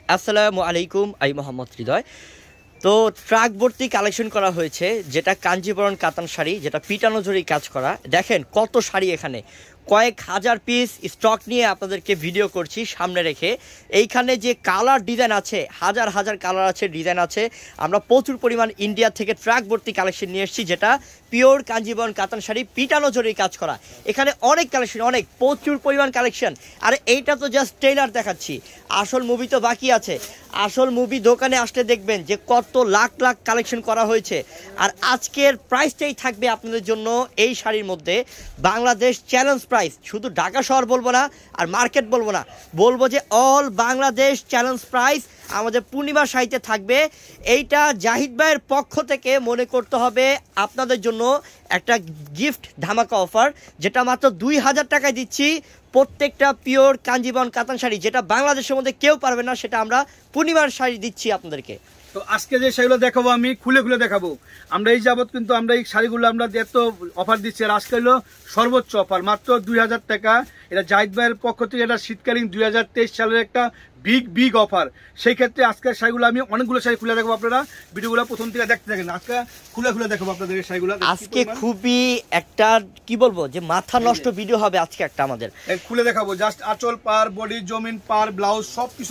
আসসালামু আলাইকুম, আমি মোহাম্মদ হৃদয়। তো ট্রাক ভর্তি কালেকশন করা হয়েছে, যেটা কাঞ্জিবরণ কাতান শাড়ি, যেটা পিটানো জড়ি কাজ করা। দেখেন কত শাড়ি, এখানে কয়েক হাজার পিস স্টক নিয়ে আপনাদেরকে ভিডিও করছি সামনে রেখে। এইখানে যে কালার ডিজাইন আছে, হাজার হাজার কালার আছে, ডিজাইন আছে। আমরা প্রচুর পরিমাণ ইন্ডিয়া থেকে ট্রাক ভর্তি কালেকশন নিয়ে এসেছি, যেটা পিওর কাঞ্জিবরণ কাতান শাড়ি পিটানো জড়ি কাজ করা। এখানে অনেক কালেকশন, অনেক প্রচুর পরিমাণ কালেকশন। আর এইটা তো জাস্ট ট্রেলার দেখাচ্ছি, আসল মুভি তো বাকি আছে। আসল মুভি দোকানে আসলে দেখবেন যে কত লাখ লাখ কালেকশন করা হয়েছে। আর আজকের প্রাইসটাই থাকবে আপনাদের জন্য এই শাড়ির মধ্যে বাংলাদেশ চ্যালেঞ্জ প্রাইস। শুধু ঢাকা শহর বলবো না, আর মার্কেট বলবো না, বলবো যে অল বাংলাদেশ চ্যালেঞ্জ প্রাইস আমাদের পূর্ণিমা শাড়িতে থাকবে। এইটা জাহিদ ভাইয়ের পক্ষ থেকে মনে করতে হবে আপনাদের জন্য একটা গিফট ধামাকা অফার, যেটা মাত্র 2000 টাকায় দিচ্ছি। প্রত্যেকটা পিওর কাঞ্জিবরণ কাতান শাড়ি, যেটা বাংলাদেশের মধ্যে কেউ পারবে না, সেটা আমরা পূর্ণিমার শাড়ি দিচ্ছি আপনাদেরকে। তো আজকে যে শাড়িগুলো দেখাবো আমি খুলে খুলে দেখাবো। আমরা এই যাবত কিন্তু আমরা এই শাড়িগুলো আমরা এত অফার দিচ্ছি, আর আজকে হলো সর্বোচ্চ অফার মাত্র 2000 টাকা। এটা জাহিদ ভাইয়ের পক্ষ থেকে এটা শীতকালীন 2023 সালের একটা বিগ অফার। সেই ক্ষেত্রে আজকের শাড়িগুলো আমি অনেকগুলো শাড়ি খুলে দেখাবো, আপনারা ভিডিওগুলো প্রথম থেকে দেখতে থাকেন। আজকে খুলে খুলে দেখাবো আপনাদের এই শাড়িগুলো। আজকে খুবই একটা কি বলবো যে মাথা নষ্ট ভিডিও হবে আজকে একটা আমাদের। খুলে দেখাবো জাস্ট আঁচল পার, বডি, জমিন পার, ব্লাউজ সবকিছু।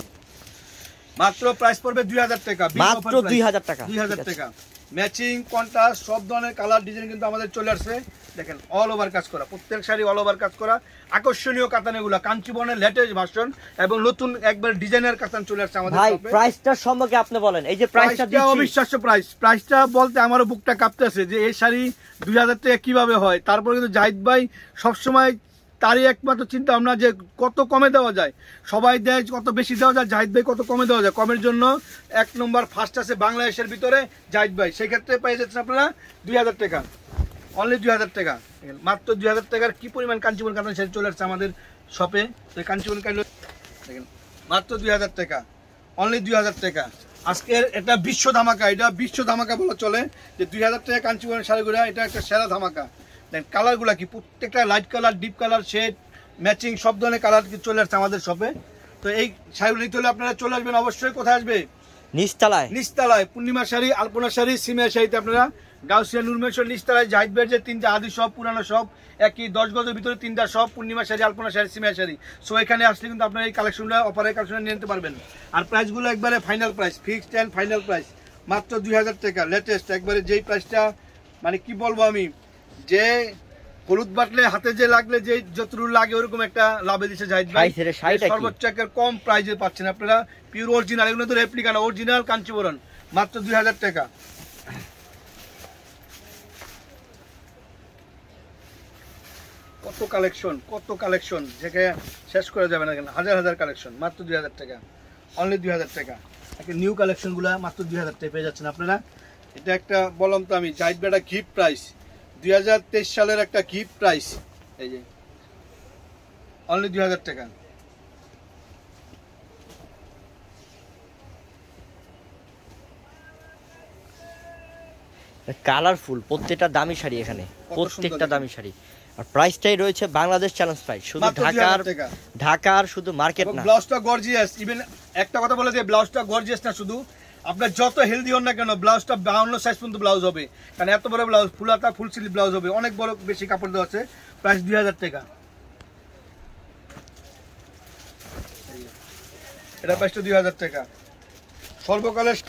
মাত্র প্রাইস পড়বে 2000 টাকা, মাত্র 2000 টাকা। 2000 টাকা ম্যাচিং কন্ট্রাস্ট সব ধরনের কালার ডিজাইন কিন্তু আমাদের চলে আসছে। দেখেন অল ওভার কাজ করা, প্রত্যেক শাড়ি অল ওভার কাজ করা। আকর্ষণীয় কাতানগুলো কাঞ্চিবরণের লেটেস্ট ভার্সন এবং নতুন একবার ডিজাইনের কাতান চলে আসছে আমাদের ভাই। প্রাইসটা সম্পর্কে আপনি বলেন। এই যে প্রাইসটা দিচ্ছি, অবিশ্বাস্য প্রাইসটা বলতে আমারও বুকটা কাঁপতেছে যে এই শাড়ি 2000 টাকা কিভাবে হয়। তারপরে কিন্তু জাহিদ ভাই সবসময় তারই একমাত্র চিন্তা ভাবনা যে কত কমে দেওয়া যায়। সবাই দেয় কত বেশি দেওয়া যায়, জাহিদ ভাই কত কমে দেওয়া যায়। কমের জন্য এক নম্বর ফার্স্ট আছে বাংলাদেশের ভিতরে জাহিদ ভাই। সেই ক্ষেত্রে পেয়ে যাচ্ছেন আপনারা 2000 টাকা, অনলি 2000 টাকা। মাত্র 2000 টাকার কি পরিমাণ কাঞ্চিবরণ কাতান শাড়ি চলে আসছে আমাদের শপে। তো কাঞ্চিবরণ কাজ দেখেন মাত্র 2000 টাকা, অনলি 2000 টাকা। আজকের এটা বিশ্ব ধামাকা, এটা বিশ্ব ধামাকা বলা চলে যে 2000 টাকা কাঞ্চিবরণ শাড়িগুলো, এটা একটা সেরা ধামাকা। দেন কালারগুলো কি প্রত্যেকটা light colour, deep colour, shade matching সব ধরনের কালার চলে আসছে আমাদের শপে। তো এই শাড়িগুলো নিতে হলে আপনারা চলে আসবেন অবশ্যই। কোথায় আসবে? নিচতলায় পূর্ণিমা শাড়ি, আলপনা শাড়ি, সিমিয়া শাড়িতে আপনারা গাউসিয়া নুরমেশ্বর নিচতলায় জাহিদ ভাইয়ের যে 3টা আদি সব পুরানো সব একই 10 গজের ভিতরে 3টা সব পূর্ণিমা শাড়ি, আলপনা শাড়ি, সিমিয়া শাড়ি। সো এখানে আসলে কিন্তু আপনারা এই কালেকশনগুলো অফারের কালেকশন নিয়ে নিতে পারবেন। আর প্রাইসগুলো একবারে final price, fixed and final price মাত্র 2000 টাকা। লেটেস্ট একবারে যেই প্রাইসটা মানে কি বলবো আমি, যে হলুদ বাটলে হাতে যে লাগলে যে যতটুকু লাগে ওরকম একটা লাভে দিচ্ছে জাহিদ ভাই। সর্বোচ্চ একের কম প্রাইসে পাচ্ছেন আপনারা পিওর অরিজিনাল, এগুলো তো রেপ্লিকা না, অরিজিনাল কাঞ্চিবরণ মাত্র 2000 টাকা। কত কালেকশন যেকে শেষ করা যাবে না, হাজার হাজার কালেকশন মাত্র 2000 টাকা, অনলি 2000 টাকা। একটা নিউ কালেকশনগুলো মাত্র 2000 টাকা পেয়ে যাচ্ছেন আপনারা। এটা একটা বললাম তো আমি জাহিদ ভাই একটা গিফট প্রাইস, 2023 সালের একটা গিফট প্রাইস। এই যে অনলি 2000 টাকা। কালারফুল প্রত্যেকটা দামি শাড়ি, এখানে প্রত্যেকটা দামি শাড়ি। আর প্রাইসটাই রয়েছে বাংলাদেশ চ্যালেঞ্জ প্রাইস, শুধু ঢাকার শুধু মার্কেট না। ব্লাউজটা গর্জিয়াস, ইভেন একটা কথা বলে যে ব্লাউজটা গর্জিয়াস না, শুধু আপনার যত হেলদি হন না কেন ব্লাউজটা 52 সাইজ পর্যন্ত ব্লাউজ হবে। কারণ এত বড় ব্লাউজ, ফুলাতা ফুল স্লিভ ব্লাউজ হবে, অনেক বড় বেশি কাপড় দেওয়া আছে। প্রাইস 2000 টাকা। এটা প্রাইসটা 2000 টাকা। সর্বকালের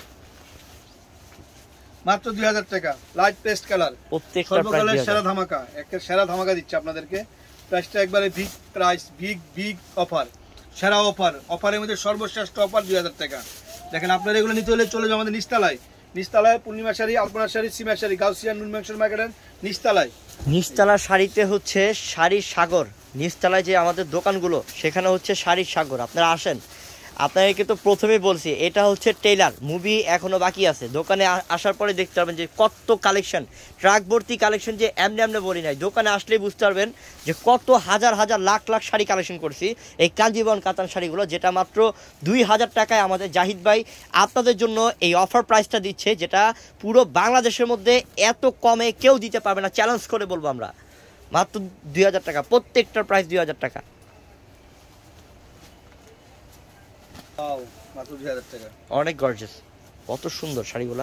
মাত্র 2000 টাকা, লাইট পেস্ট কালার, সর্বকালের সেরা ধামাকা, একটা সেরা ধামাকা দিচ্ছে আপনাদেরকে। প্রাইসটা একবারে বিগ প্রাইস, বিগ অফার, সেরা অফারের মধ্যে সর্বশ্রেষ্ঠ অফার 2000 টাকা। দেখেন আপনারা এগুলো নিতে হলে চলে যাও আমাদের নিচতলায় পূর্ণিমা শাড়ি, আলপনা শাড়ি, সিমিয়া শাড়ি, গাউসিয়া নুরমেশ্বর মার্কেটের নিচতলা শাড়িতে হচ্ছে শাড়ির সাগর। নিচতলায় যে আমাদের দোকানগুলো, সেখানে হচ্ছে শাড়ির সাগর। আপনারা আসেন, আপনাদেরকে তো প্রথমেই বলছি এটা হচ্ছে টেইলার মুভি, এখনো বাকি আছে। দোকানে আসার পরে দেখতে পারবেন যে কত কালেকশন, ট্রাক ভর্তি কালেকশন, যে এমনি বলি নাই। দোকানে আসলেই বুঝতে পারবেন যে কত হাজার হাজার লাখ লাখ শাড়ি কালেকশন করছি এই কাঞ্জিবরণ কাতান শাড়িগুলো, যেটা মাত্র 2000 টাকায় আমাদের জাহিদ ভাই আপনাদের জন্য এই অফার প্রাইসটা দিচ্ছে, যেটা পুরো বাংলাদেশের মধ্যে এত কমে কেউ দিতে পারবে না। চ্যালেঞ্জ করে বলবো আমরা, মাত্র 2000 টাকা, প্রত্যেকটার প্রাইস 2000 টাকা। Wow. মাত্র 2000 টাকা। অনেক গর্জিয়াস, কত সুন্দর শাড়িগুলা।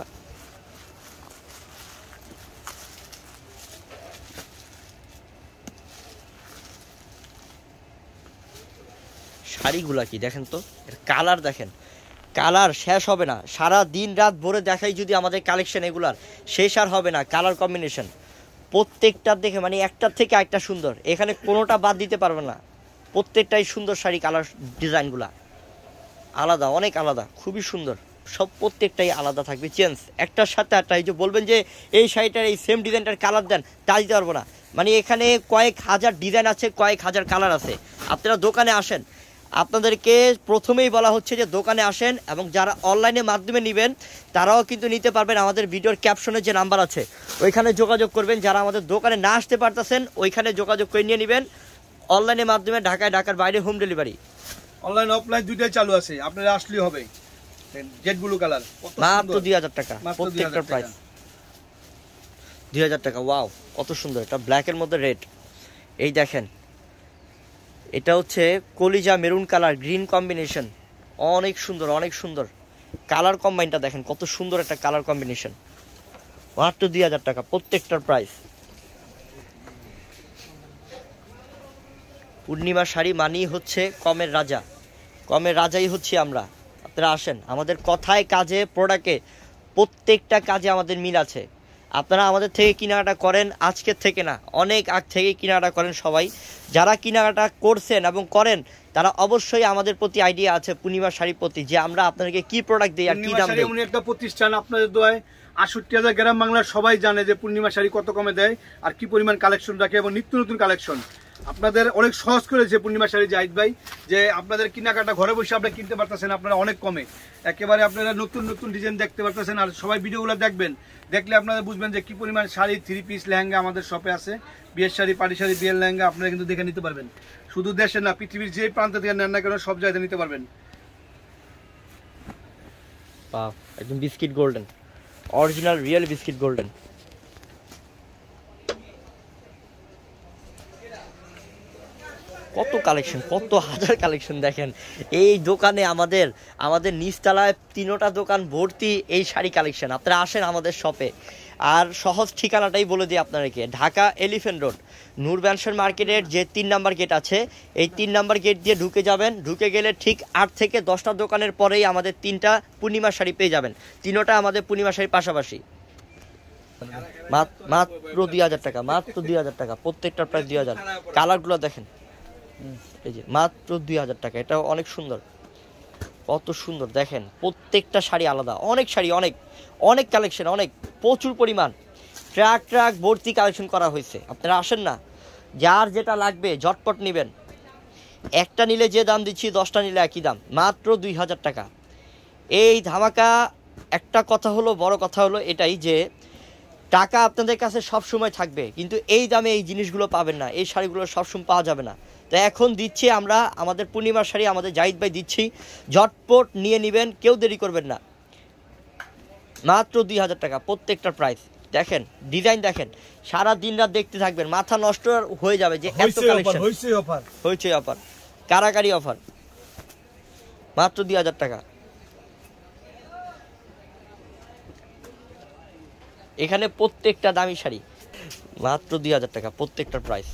শাড়িগুলা কি দেখেন তো, এর কালার দেখেন, কালার শেষ হবে না, সারা দিন রাত ভরে দেখাই যদি আমাদের কালেকশন এগুলার, শেষ আর হবে না। কালার কম্বিনেশন প্রত্যেকটা দেখে মানে একটার থেকে একটা সুন্দর, এখানে কোনোটা বাদ দিতে পারবে না, প্রত্যেকটাই সুন্দর শাড়ি। কালার ডিজাইনগুলা আলাদা, অনেক আলাদা, খুবই সুন্দর, সব প্রত্যেকটাই আলাদা থাকবে, চেঞ্জ একটার সাথে একটা। এই যে বলবেন যে এই শাড়িটার এই সেম ডিজাইনটার কালার দেন, তা দিতে পারবো না। মানে এখানে কয়েক হাজার ডিজাইন আছে, কয়েক হাজার কালার আছে। আপনারা দোকানে আসেন, আপনাদেরকে প্রথমেই বলা হচ্ছে যে দোকানে আসেন, এবং যারা অনলাইনের মাধ্যমে নেবেন তারাও কিন্তু নিতে পারবেন। আমাদের ভিডিওর ক্যাপশনে যে নাম্বার আছে ওইখানে যোগাযোগ করবেন। যারা আমাদের দোকানে না আসতে পারতেছেন ওইখানে যোগাযোগ করে নিয়ে নেবেন। অনলাইনের মাধ্যমে ঢাকার বাইরে হোম ডেলিভারি, অনলাইন অফলাইন দুইটাই চালু আছে, আপনারা আসলেই হবে। জেড ব্লু কালার মাত্র 2000 টাকা, প্রত্যেকটার প্রাইস 2000 টাকা। ওয়াও, কত সুন্দর, এটা ব্ল্যাকের মধ্যে রেড। এই দেখেন, এটা হচ্ছে কলিজা মেরুন কালার, গ্রিন কম্বিনেশন, অনেক সুন্দর, অনেক সুন্দর কালার কম্বাইনটা দেখেন, কত সুন্দর একটা কালার কম্বিনেশন। মাত্র 2000 টাকা, প্রত্যেকটার প্রাইস। পূর্ণিমা শাড়ি মানেই হচ্ছে কমের রাজা, কমের রাজাই হচ্ছি আমরা। আপনারা আসেন, আমাদের কথায় কাজে প্রোডাক্টে প্রত্যেকটা কাজে আমাদের মিল আছে। আপনারা আমাদের থেকে কেনাকাটা করেন, আজকের থেকে না, অনেক আগ থেকে কেনাকাটা করেন সবাই। যারা কেনাকাটা করছেন এবং করেন তারা অবশ্যই আমাদের প্রতি আইডিয়া আছে পূর্ণিমা শাড়ির প্রতি, যে আমরা আপনাদেরকে কি প্রোডাক্ট দিই আর কি দাম দিই। এমন একটা প্রতিষ্ঠান আপনাদের দোয়ায় ৬৮,০০০ গ্রাম বাংলার সবাই জানে যে পূর্ণিমা শাড়ি কত কমে দেয় আর কি পরিমাণ কালেকশন রাখে, এবং নিত্য নতুন কালেকশন আপনাদের অনেক সহজ করেছে পূর্ণিমা শাড়ি জাহিদ ভাই, যে আপনাদের কেনাকাটা ঘরে বসে আপনারা কিনতে পারতেছেন আপনারা অনেক কমে। একেবারে আপনারা নতুন নতুন ডিজাইন দেখতে পারতেছেন। আর সবাই ভিডিওগুলো দেখবেন, দেখলে আপনারা বুঝবেন যে কি পরিমাণ শাড়ি, 3 পিস লেহেঙ্গা আমাদের শপে আছে। বিয়ের শাড়ি, পাটি শাড়ি, বিয়ের লেহেঙ্গা আপনারা কিন্তু দেখে নিতে পারবেন। শুধু দেশে না, পৃথিবীর যে প্রান্ত থেকে নেন না কেন সব জায়গায় নিতে পারবেন। একদম biscuit golden, original real biscuit golden. কত কালেকশন, কত হাজার কালেকশন দেখেন এই দোকানে। আমাদের নিচতলায় 3টা দোকান ভর্তি এই শাড়ি কালেকশন। আপনারা আসেন আমাদের শপে। আর সহজ ঠিকানাটাই বলে দিই আপনাদেরকে, Dhaka elephant road Noor mansion মার্কেটের যে 3 নাম্বার গেট আছে, এই 3 নাম্বার গেট দিয়ে ঢুকে যাবেন। ঢুকে গেলে ঠিক 8 থেকে 10টা দোকানের পরেই আমাদের 3টা পূর্ণিমা শাড়ি পেয়ে যাবেন। 3টা আমাদের পূর্ণিমা শাড়ির পাশাপাশি। মাত্র 2000 টাকা, মাত্র 2000 টাকা, প্রত্যেকটার প্রায় 2000। কালারগুলো দেখেন, এই যে মাত্র 2000 টাকা। এটা অনেক সুন্দর, কত সুন্দর দেখেন, প্রত্যেকটা শাড়ি আলাদা, অনেক শাড়ি, অনেক অনেক কালেকশন, অনেক প্রচুর পরিমাণ ট্রাক ভর্তি কালেকশন করা হয়েছে। আপনারা আসেন না, যার যেটা লাগবে ঝটপট নেবেন। একটা নিলে যে দাম দিচ্ছি 10টা নিলে একই দাম, মাত্র 2000 টাকা। এই ধামাকা একটা কথা হলো, বড় কথা হলো এটাই যে টাকা আপনাদের কাছে সব সময় থাকবে, কিন্তু এই দামে এই জিনিসগুলো পাবেন না, এই শাড়িগুলো সবসময় পাওয়া যাবে না। তো এখন দিচ্ছি আমরা আমাদের পূর্ণিমার শাড়ি, আমাদের জাহিদ ভাই দিচ্ছি, ঝটপট নিয়ে নেবেন, কেউ দেরি করবেন না। মাত্র 2000 টাকা, প্রত্যেকটার প্রাইস। দেখেন ডিজাইন দেখেন, সারা দিন রাত দেখতে থাকবেন, মাথা নষ্ট হয়ে যাবে যে এত কালেকশন। হয়েছে অফার, কারাকারি অফার, মাত্র 2000 টাকা। এখানে প্রত্যেকটা দামি শাড়ি, মাত্র 2000 টাকা, প্রত্যেকটার প্রাইস।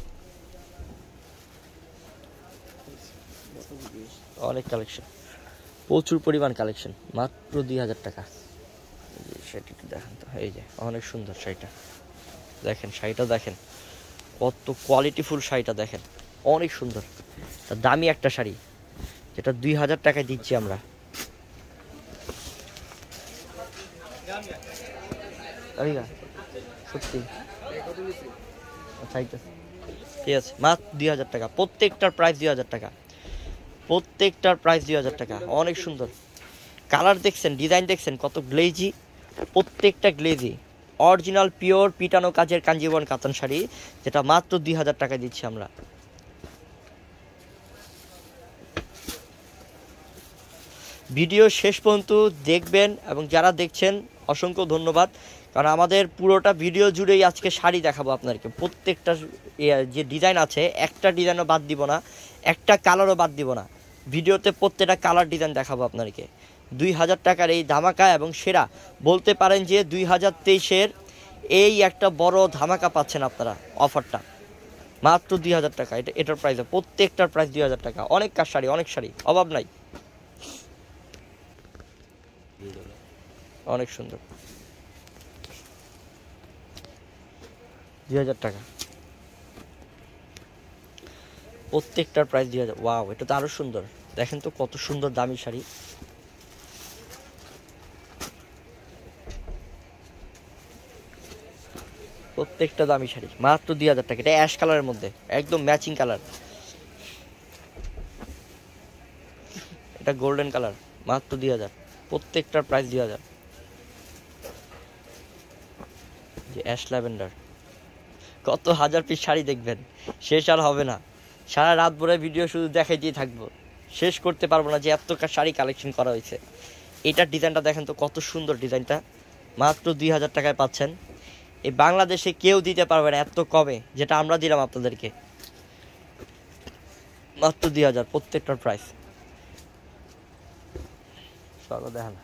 অনেক কালেকশন, প্রচুর পরিমাণ কালেকশন, মাত্র 2000 টাকা। শাড়িটা দেখেন তো, এই যে অনেক সুন্দর শাড়িটা দেখেন, শাড়িটা দেখেন কত কোয়ালিটিফুল, শাড়িটা দেখেন অনেক সুন্দর। দামি একটা শাড়ি যেটা 2000 টাকায় দিচ্ছি আমরা। সত্যি ঠিক আছে, মাত্র 2000 টাকা, প্রত্যেকটার প্রাইস 2000 টাকা, প্রত্যেকটার প্রাইস 2000 টাকা। অনেক সুন্দর কালার দেখছেন, ডিজাইন দেখছেন, কত গ্লেজি, প্রত্যেকটা গ্লেজি অরিজিনাল পিওর পিটানো কাজের কাঞ্জিবরণ কাতান শাড়ি, যেটা মাত্র 2000 টাকা দিচ্ছি আমরা। ভিডিও শেষ পর্যন্ত দেখবেন, এবং যারা দেখছেন অসংখ্য ধন্যবাদ, কারণ আমাদের পুরোটা ভিডিও জুড়েই আজকে শাড়ি দেখাবো আপনাদেরকে। প্রত্যেকটা যে ডিজাইন আছে, একটা ডিজাইনও বাদ দিব না, একটা কালারও বাদ দিব না। ভিডিওতে প্রত্যেকটা কালার ডিজাইন দেখাবো আপনাদেরকে। 2000 টাকার এই ধামাকা এবং সেরা বলতে পারেন যে 2023-এর এই একটা বড় ধামাকা পাচ্ছেন আপনারা অফারটা মাত্র 2000 টাকা। এটার প্রাইস প্রত্যেকটার প্রাইস 2000 টাকা। অনেক কাজ শাড়ি, অনেক শাড়ি, অভাব নাই, অনেক সুন্দর। 2000 টাকা প্রত্যেকটার প্রাইস 2000। ওয়াও, এটা তো আরো সুন্দর, দেখেন তো কত সুন্দর দামি শাড়ি। প্রত্যেকটা দামি শাড়ি মাত্র 2000 টাকা। এটা অ্যাশ কালারের মধ্যে একদম ম্যাচিং কালার, এটা গোল্ডেন কালার, মাত্র 2000। প্রত্যেকটার প্রাইস 2000। যে অ্যাশ ল্যাভেন্ডার, কত হাজার পিস শাড়ি দেখবেন, শেষ আর হবে না। সারা রাত ভরে ভিডিও শুধু দেখাইতেই থাকবো, শেষ করতে পারবো না যে এত শাড়ি কালেকশন করা হয়েছে। এটার ডিজাইনটা দেখেন তো কত সুন্দর ডিজাইনটা, মাত্র 2000 টাকায় পাচ্ছেন। এই বাংলাদেশে কেউ দিতে পারবে না এত কমে, যেটা আমরা দিলাম আপনাদেরকে, মাত্র 2000 প্রত্যেকটার প্রাইস। চলো দেখেন,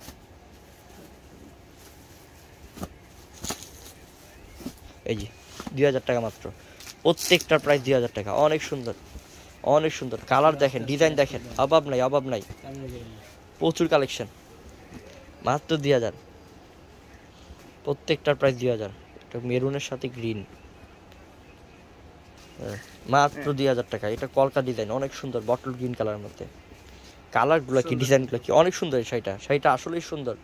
এই যে 2000 টাকা মাত্র, প্রত্যেকটার প্রাইস 2000 টাকা। অনেক সুন্দর, অনেক সুন্দর কালার দেখেন, ডিজাইন দেখেন, অভাব নাই, অভাব নাই, প্রচুর কালেকশন, মাত্র 2000। প্রত্যেকটার প্রাইস 2000। এটা মেরুনের সাথে গ্রিন, মাত্র 2000 টাকা। এটা কলকা ডিজাইন, অনেক সুন্দর, বটল গ্রিন কালারের মধ্যে। কালারগুলো কি, ডিজাইনগুলো কি, অনেক সুন্দর। এই শাড়িটা আসলেই সুন্দর।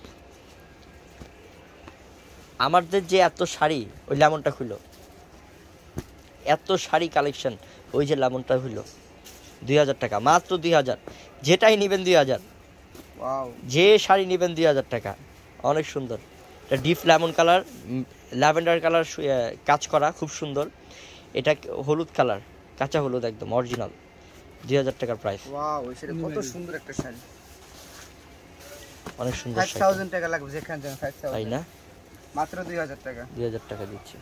আমাদের যে এত শাড়ি, ওই লেমনটা খুলো, এত শাড়ি কালেকশন, ওই যে লেমনটা হইলো 2000 টাকা, মাত্র 2000। যেটাই নেবেন 2000, যে শাড়ি নেবেন 2000 টাকা। অনেক সুন্দর, এটা deep lemon colour, lavender colour কাজ করা, খুব সুন্দর। এটা হলুদ কালার, কাঁচা হলুদ একদম অরিজিনাল, 2000 টাকার প্রাইস। কত সুন্দর একটা শাড়ি, অনেক সুন্দর। 5000 টাকা লাগবে যেখানে যান, 5000 তাই না, মাত্র 2000 টাকা। 2000 টাকা দিচ্ছি।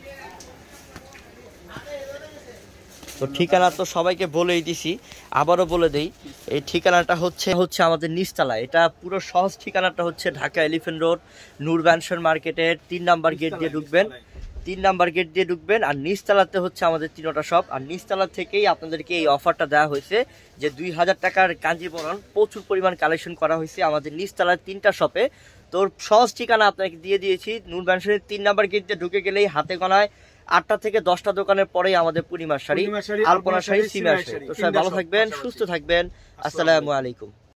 তো ঠিকানা তো সবাইকে বলেই দিছি, আবারও বলে দেই। এই ঠিকানাটা হচ্ছে আমাদের নিচতলা। এটা পুরো সহজ ঠিকানাটা হচ্ছে Dhaka elephant road, Noor mansion মার্কেটের 3 নাম্বার গেট দিয়ে ঢুকবেন, 3 নাম্বার গেট দিয়ে ঢুকবেন। আর নিচতলাতে হচ্ছে আমাদের 3টা শপ। আর নিচতলা থেকেই আপনাদেরকে এই অফারটা দেওয়া হয়েছে যে 2000 টাকার কাঞ্জিবরণ প্রচুর পরিমাণ কালেকশন করা হয়েছে আমাদের নিচতলার 3টা শপে। তোর সহজ ঠিকানা আপনাকে দিয়ে দিয়েছি, নূর ব্যানসনের 3 নাম্বার গেট দিয়ে ঢুকে গেলেই হাতে গোনায় 8টা থেকে 10টা দোকানের পরেই আমাদের পূর্ণিমার শাড়ি, আলপনা শাড়ি, সিমার শাড়ি। তো সবাই ভালো থাকবেন, সুস্থ থাকবেন, আসসালামু আলাইকুম।